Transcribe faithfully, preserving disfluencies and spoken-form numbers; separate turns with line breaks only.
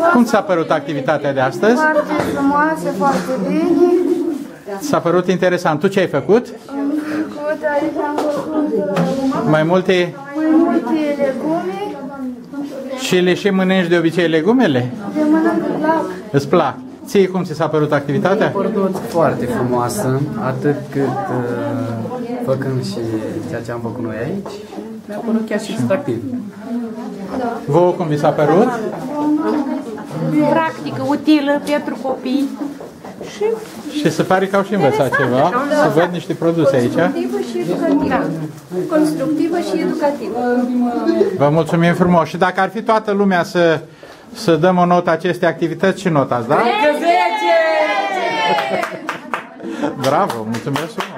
Cum ți-a părut activitatea de astăzi?
Foarte frumoasă, foarte bine.
S-a părut interesant. Tu ce ai făcut?
Am făcut, aici am făcut
Mai multe?
mai multe legume.
Și le și mănânci de obicei legumele?
De mănânc îmi plac.
Îți plac? Ție cum ți s-a părut activitatea?
Mi-a părut foarte frumoasă, atât cât uh, făcând și ceea ce am făcut noi aici, mi-a părut chiar și distractiv.
Vouă cum vi s-a părut?
Practică, utilă pentru copii. Și
Și se pare că au și învățat ceva. Să văd niște produse aici.
Constructivă și educativă. Constructivă și educativă.
Vă mulțumim frumos. Și dacă ar fi toată lumea să, să dăm o notă acestei activități, ce notă ați da?
zece!
Bravo, mulțumesc frumos.